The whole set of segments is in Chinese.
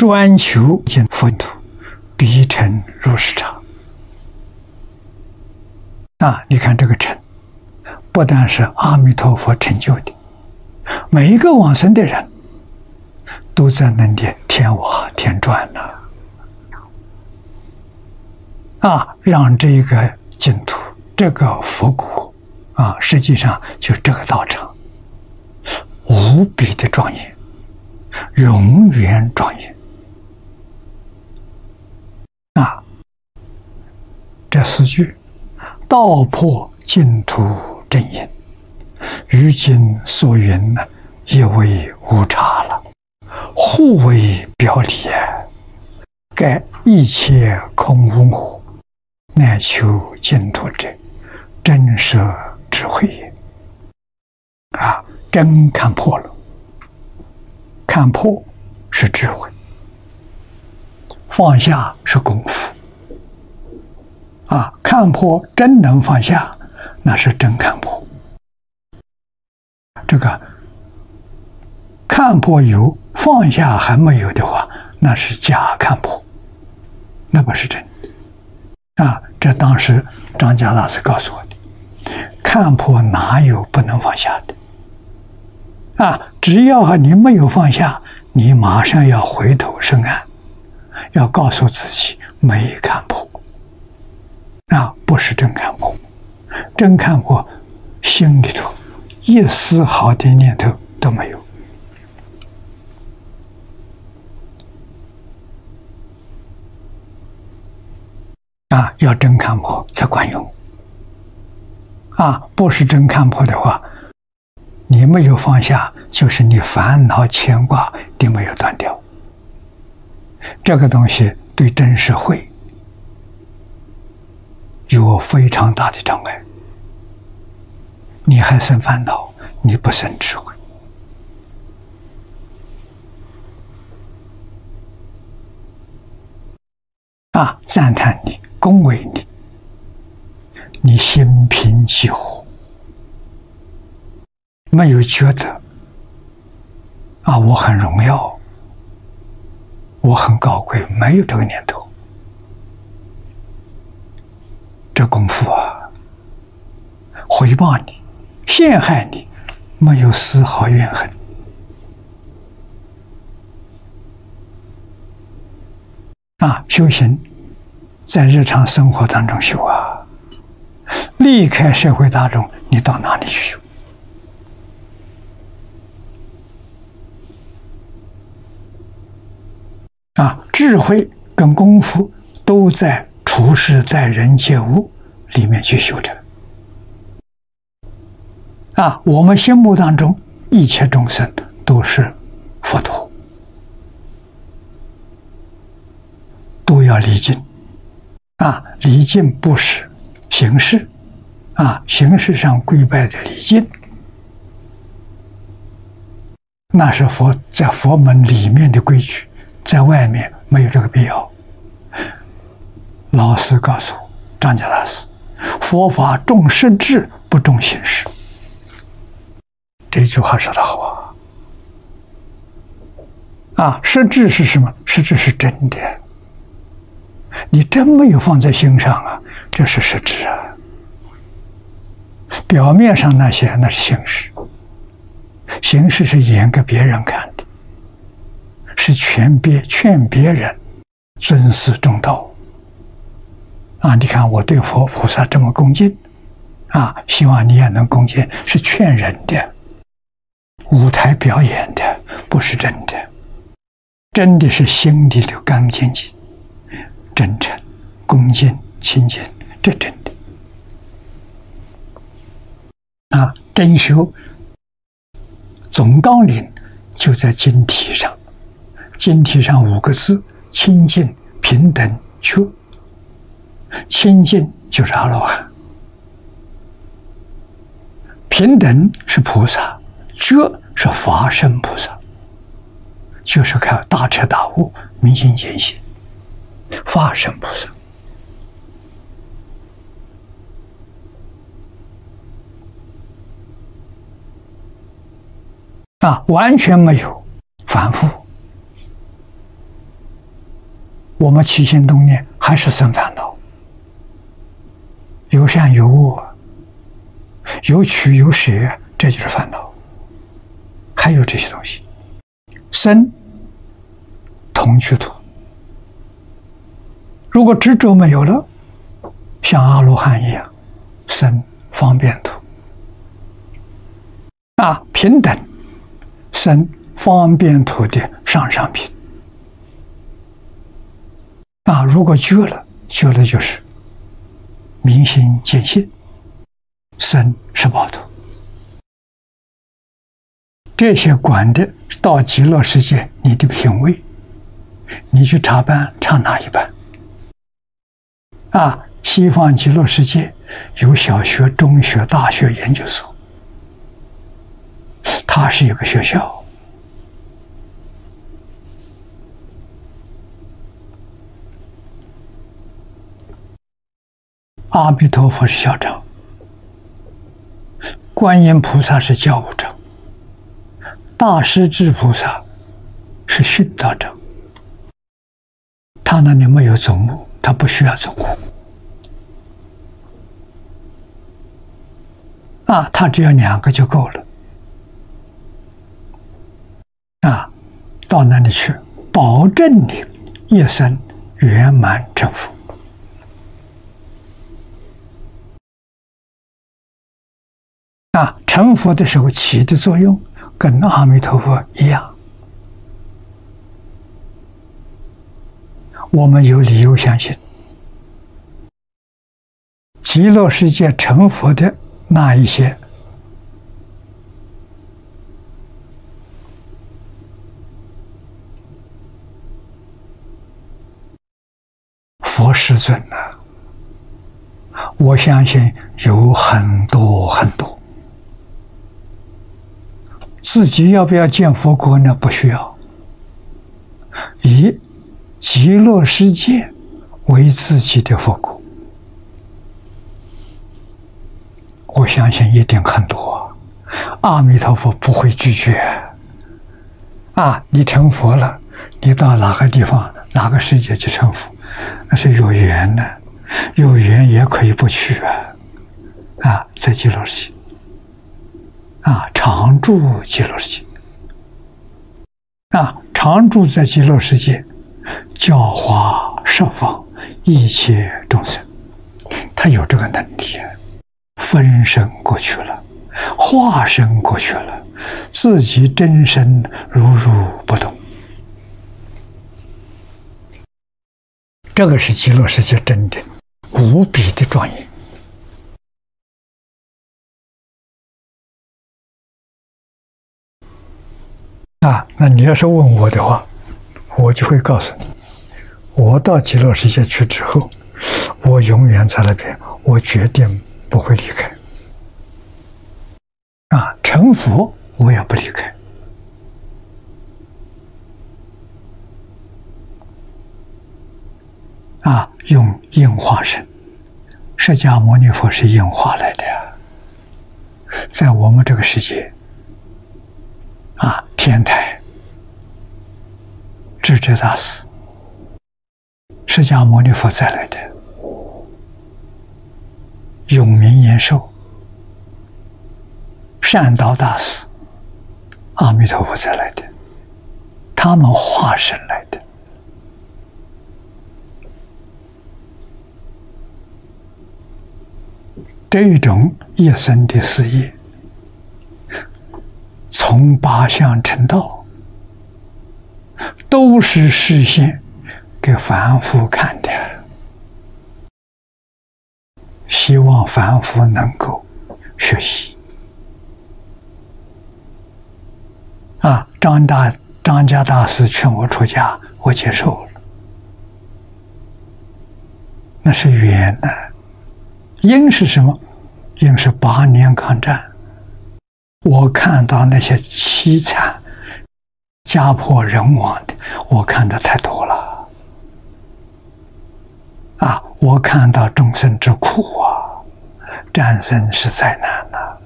专求见佛土，必成如是常。你看这个成，不但是阿弥陀佛成就的，每一个往生的人都在那里添瓦添砖呢。让这个净土，这个佛国实际上就这个道场，无比的庄严，永远庄严。这四句，道破净土真因，于今所云呢，亦为无差了，互为表里盖一切空无我，乃求净土者，真实智慧也。真看破了，看破是智慧，放下是功夫。看破真能放下，那是真看破。这个看破有，放下还没有的话，那是假看破，那不是真的。这当时张家大师告诉我的，看破哪有不能放下的？只要你没有放下，你马上要回头是岸，要告诉自己没看破。不是真看破，真看破心里头一丝毫的念头都没有。要真看破才管用。不是真看破的话，你没有放下，就是你烦恼牵挂你没有断掉。这个东西对真实慧有非常大的障碍，你还生烦恼，你不生智慧。赞叹你，恭维你，你心平气和，没有觉得我很荣耀，我很高贵，没有这个念头。这功夫回报你，陷害你，没有丝毫怨恨。修行在日常生活当中修离开社会大众，你到哪里去修？智慧跟功夫都在处事待人接物里面去修正。我们心目当中一切众生都是佛陀，都要离境。离境不是形式，形式上跪拜的离境，那是佛在佛门里面的规矩，在外面没有这个必要。老师告诉我，张家大师，佛法重实质不重形式。这句话说得好实质是什么？实质是真的，你真没有放在心上这是实质表面上那些那是形式，形式是演给别人看的，是劝别人尊师重道你看我对佛菩萨这么恭敬希望你也能恭敬，是劝人的，舞台表演的，不是真的。真的是心里的干净真诚、恭敬、亲近，这真的真修总纲领就在经题上，经题上5个字：清净、平等、觉。清净就是阿罗汉，平等是菩萨，觉是法身菩萨，就是靠大彻大悟、明心见性，法身菩萨完全没有反复我们起心动念还是生烦恼，有善有恶，有取有舍，这就是烦恼。还有这些东西，生同居土。如果执着没有了，像阿罗汉一样，生方便土。平等生方便土的上品。如果觉了就是明心见性，生是报土。这些管的到极乐世界，你的品位，你去插班插哪一班？西方极乐世界有小学、中学、大学、研究所，它是一个学校。阿弥陀佛是校长，观音菩萨是教务长，大势至菩萨是训导长。他那里没有总务，他不需要总务。他只要2个就够了。到那里去，保证你一生圆满成佛。成佛的时候起的作用跟阿弥陀佛一样，我们有理由相信，极乐世界成佛的那一些佛世尊我相信有很多很多。自己要不要见佛国呢？不需要。以极乐世界为自己的佛国，我相信一定很多。阿弥陀佛不会拒绝。你成佛了，你到哪个地方、哪个世界去成佛，那是有缘的，有缘也可以不去在极乐世界。常住极乐世界，常住在极乐世界，教化十方一切众生，他有这个能力，分身过去了，化身过去了，自己真身如如不动。这个是极乐世界真的无比的庄严。那你要是问我的话，我就会告诉你，我到极乐世界去之后，我永远在那边，我决定不会离开。成佛我也不离开。用应化身，释迦牟尼佛是应化来的呀，在我们这个世界。天台智者大师，释迦牟尼佛再来的，永明延寿，善导大师，阿弥陀佛再来的，他们化身来的。这种一生的事业，从八相成道，都是示现给凡夫看的，希望凡夫能够学习。张家大师劝我出家，我接受了，那是缘呢。因是什么？因是8年抗战。我看到那些凄惨、家破人亡的，我看得太多了。我看到众生之苦战争是灾难呐。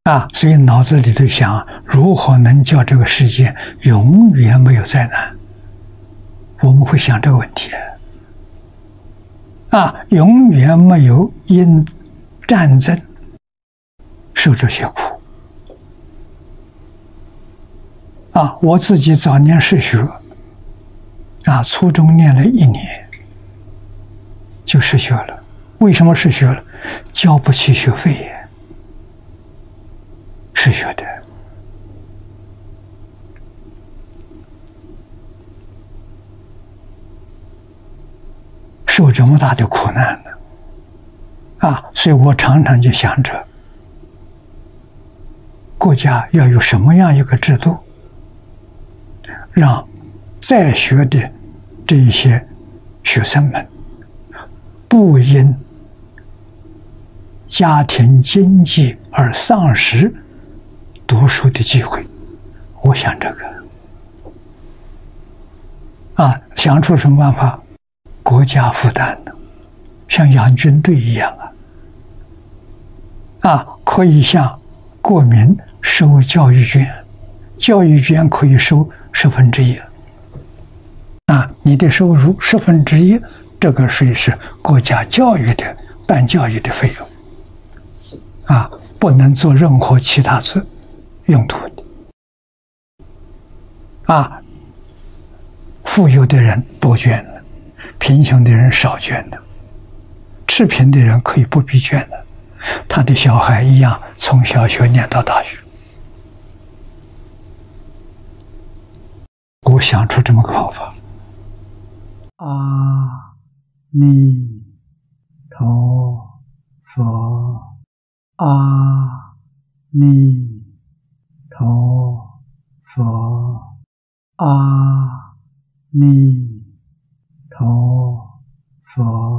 所以脑子里头想如何能叫这个世界永远没有灾难，我们会想这个问题永远没有因战争受这些苦我自己早年失学初中念了1年就失学了。为什么失学了？交不起学费失学的。受这么大的苦难呢所以我常常就想着，国家要有什么样一个制度，让在学的这一些学生们不因家庭经济而丧失读书的机会。我想这个想出什么办法？国家负担的，像养军队一样可以向国民收教育捐，教育捐可以收1/10你的收入1/10，这个税是国家教育的办教育的费用不能做任何其他用途的富有的人多捐了，贫穷的人少捐的，赤贫的人可以不必捐的，他的小孩一样从小学念到大学。我想出这么个方法。阿弥陀佛，阿弥陀佛，阿弥陀佛。